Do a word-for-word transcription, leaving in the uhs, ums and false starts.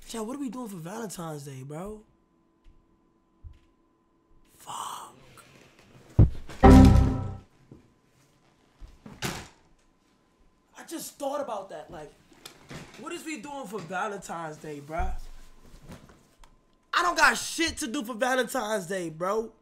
Chad, what are we doing for Valentine's Day, bro? Fuck. I just thought about that. Like, what is we doing for Valentine's Day, bro? I don't got shit to do for Valentine's Day, bro.